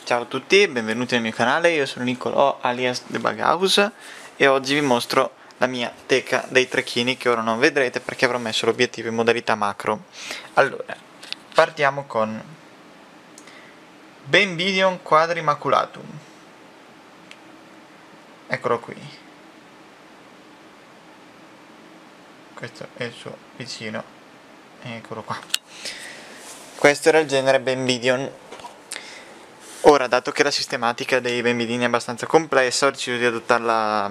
Ciao a tutti, benvenuti nel mio canale, io sono Nicolò alias The Bug House e oggi vi mostro la mia teca dei trecchini che ora non vedrete perché avrò messo l'obiettivo in modalità macro. Allora, partiamo con Bembidion quadrimaculatum. Eccolo qui. Questo è il suo vicino. Eccolo qua. Questo era il genere Bembidion. Ora, dato che la sistematica dei bembidini è abbastanza complessa, ho deciso di adottarla,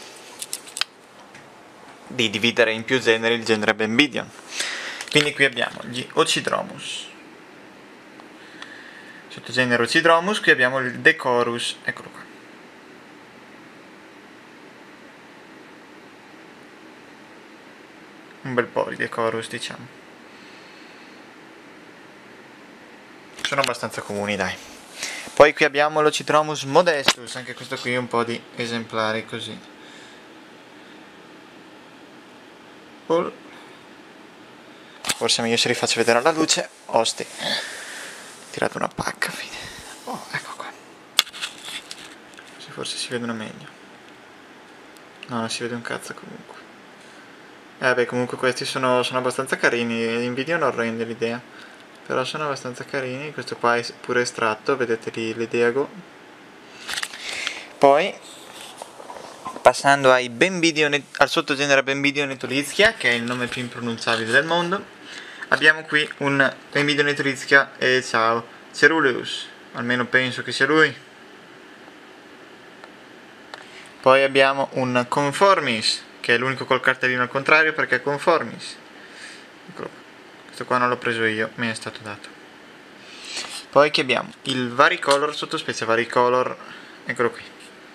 di dividere in più generi il genere Bembidion. Quindi qui abbiamo gli Ocidromus, sottogenere Ocidromus, qui abbiamo il Decorus, eccolo qua. Un bel po' di Decorus, diciamo. Sono abbastanza comuni, dai. Poi qui abbiamo l'Ocidromus modestus, anche questo qui un po' di esemplari così. Forse è meglio se li faccio vedere alla luce. Osti. Ho tirato una pacca, fine. Oh, ecco qua. Così forse si vedono meglio. No, non si vede un cazzo comunque. Beh, comunque questi sono abbastanza carini. In video non rende l'idea. Però sono abbastanza carini. Questo qua è pure estratto, vedete lì l'ideago. Poi, passando ai al sottogenere Bembidion etolizia, che è il nome più impronunciabile del mondo, abbiamo qui un Bembidion etolizia e ciao, Ceruleus, almeno penso che sia lui. Poi abbiamo un Conformis, che è l'unico col cartellino al contrario perché è Conformis. Eccolo. Questo qua non l'ho preso io, mi è stato dato. Poi che abbiamo il Varicolor, sottospecie Varicolor, eccolo qui.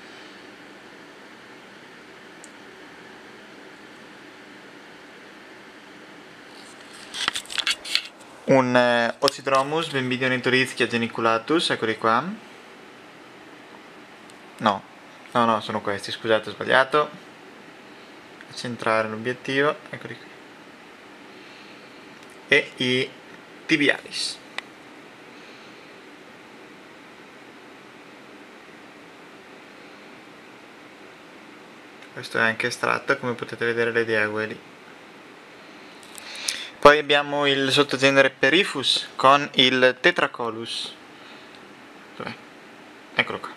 Un Ocidromus Bembidion etolizia geniculatus, eccoli qua. No, sono questi, scusate, ho sbagliato. A centrare l'obiettivo, eccoli qui. E i tibialis. Questo è anche estratto, come potete vedere le diague lì. Poi abbiamo il sottogenere Perifus con il Tetracolus. Dov'è? Eccolo qua.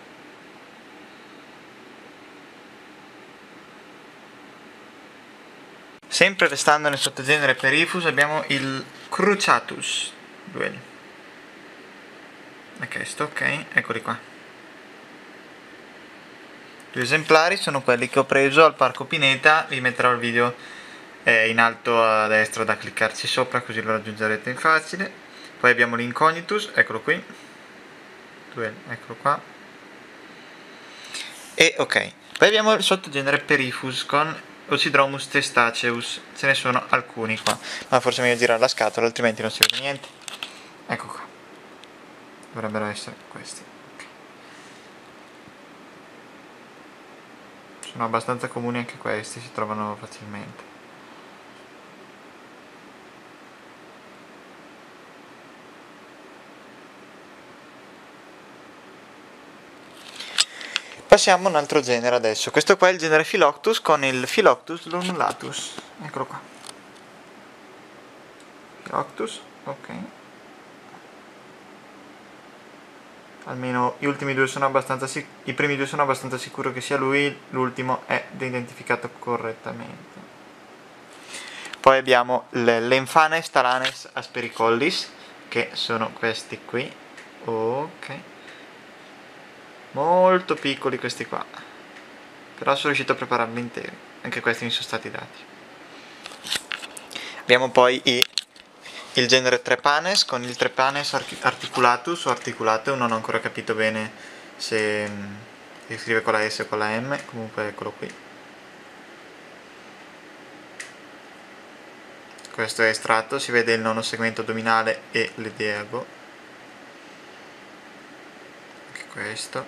Sempre restando nel sottogenere Perifus abbiamo il Cruciatus. Due. Questo, ok, eccoli qua. Due esemplari sono quelli che ho preso al Parco Pineta, vi metterò il video in alto a destra da cliccarci sopra così lo raggiungerete in facile. Poi abbiamo l'Incognitus, eccolo qui. Eccolo qua. E ok, poi abbiamo il sottogenere Perifus con Ocidromus testaceus, ce ne sono alcuni qua, ma forse è meglio girare la scatola altrimenti non si vede niente. Ecco qua, dovrebbero essere questi. Okay. Sono abbastanza comuni anche questi, si trovano facilmente. Passiamo a un altro genere adesso, questo qua è il genere Philoctus con il Philoctus lonulatus, eccolo qua. Philoctus, ok. Almeno gli ultimi due sono abbastanza i primi due sono abbastanza sicuro che sia lui, l'ultimo è identificato correttamente. Poi abbiamo l'Emphanes talanes aspericollis, che sono questi qui. Ok. Molto piccoli questi qua. Però sono riuscito a prepararli interi. Anche questi mi sono stati dati. Abbiamo poi il genere Trepanes con il Trepanes articulatus o articulate, non ho ancora capito bene se si scrive con la S o con la M, comunque eccolo qui. Questo è estratto, si vede il nono segmento addominale e l'ediago. Anche questo.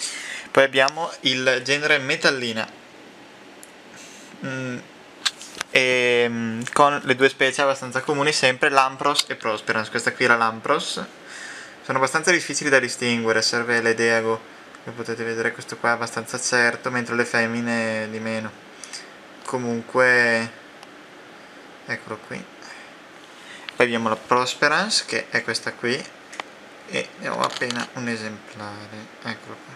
Poi abbiamo il genere Metallina. e con le due specie abbastanza comuni sempre, Lampros e Prosperance. Questa qui è la Lampros, sono abbastanza difficili da distinguere, serve l'Edeago, che potete vedere questo qua è abbastanza certo, mentre le femmine di meno. Comunque eccolo qui. Poi abbiamo la Prosperance, che è questa qui, e ne ho appena un esemplare, eccolo qua,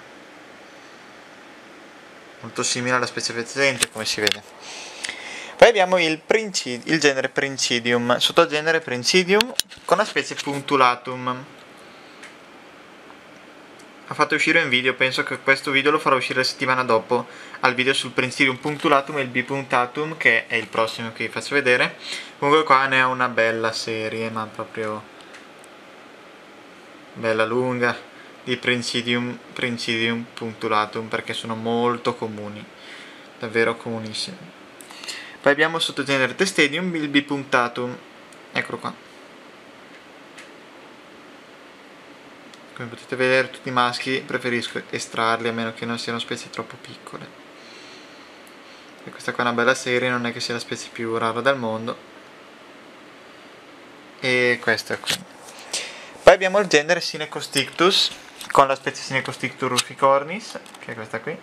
molto simile alla specie precedente come si vede. Poi abbiamo il genere Princidium, sottogenere Princidium con la specie Punctulatum. Ho fatto uscire un video, penso che questo video lo farò uscire la settimana dopo al video sul Princidium Punctulatum e il Bipunctatum, che è il prossimo che vi faccio vedere. Comunque qua ne ho una bella serie, ma proprio bella lunga, di Princidium Punctulatum, perché sono molto comuni, davvero comunissimi. Poi abbiamo il sottogenere Testedium, il Bipunctatum, eccolo qua. Come potete vedere tutti i maschi preferisco estrarli a meno che non siano specie troppo piccole. E questa qua è una bella serie, non è che sia la specie più rara del mondo. E questo è qui. Poi abbiamo il genere Synechostictus con la specie Synechostictus ruficornis, che è questa qui.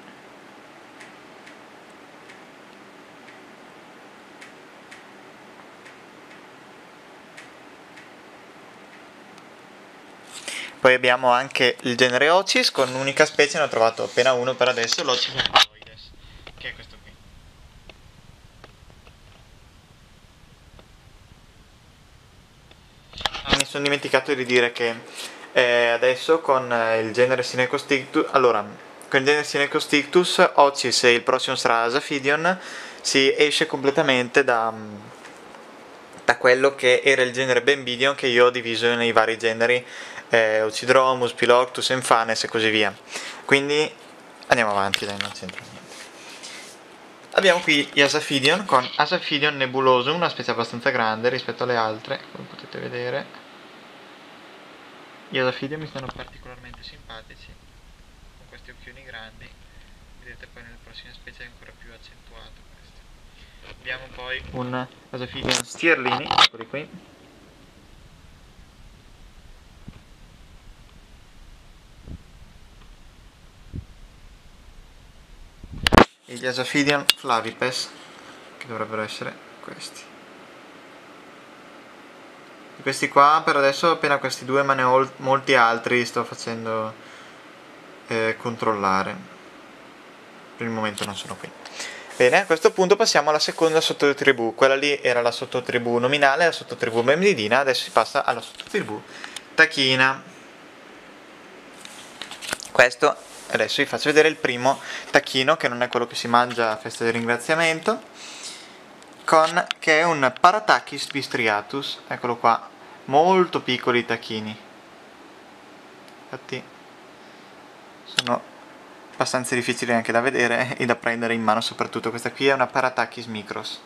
Poi abbiamo anche il genere Ocis con un'unica specie, ne ho trovato appena uno per adesso, l'Ocis apoloides, che è questo qui. Mi sono dimenticato di dire che adesso con il genere Synechostictus, allora, con il genere Synechostictus, Ocis e il prossimo sarà Asaphidion, si esce completamente da quello che era il genere Bembidion, che io ho diviso nei vari generi Ocidromus, Piloctus, Emphanes e così via. Quindi andiamo avanti, dai, non c'entra niente. Abbiamo qui gli Asaphidion con Asaphidion nebulosum, una specie abbastanza grande rispetto alle altre, come potete vedere. Gli Asaphidion mi stanno particolarmente simpatici, con questi occhioni grandi, vedete poi nelle prossime specie è ancora più accentuato questo. Abbiamo poi un Asaphidion Stierlini, eccoli qui. E gli Asaphidion Flavipes, che dovrebbero essere questi. E questi qua per adesso appena questi due, ma ne ho molti altri, sto facendo controllare. Per il momento non sono qui. Bene, a questo punto passiamo alla seconda sottotribù. Quella lì era la sottotribù nominale, la sottotribù bemnidina, adesso si passa alla sottotribù tachina. Questo, adesso vi faccio vedere il primo tacchino, che non è quello che si mangia a festa di ringraziamento, che è un Paratachys bistriatus, eccolo qua, molto piccoli i tacchini, infatti sono abbastanza difficili anche da vedere e da prendere in mano, soprattutto questa qui è una Paratachys micros.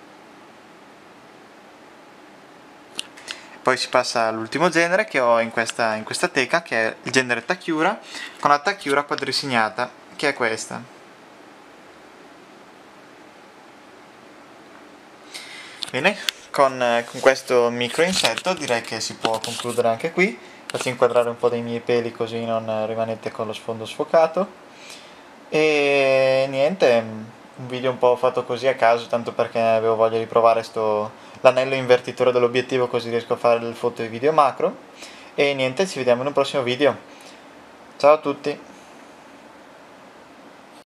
Poi si passa all'ultimo genere che ho in questa teca, che è il genere Tachyura, con la Tachyura quadrisignata, che è questa. Bene, con questo micro insetto direi che si può concludere anche qui. Faccio inquadrare un po' dei miei peli così non rimanete con lo sfondo sfocato. E niente, un video un po' fatto così a caso, tanto perché avevo voglia di provare l'anello invertitore dell'obiettivo, così riesco a fare le foto e video macro. E niente, ci vediamo in un prossimo video. Ciao a tutti!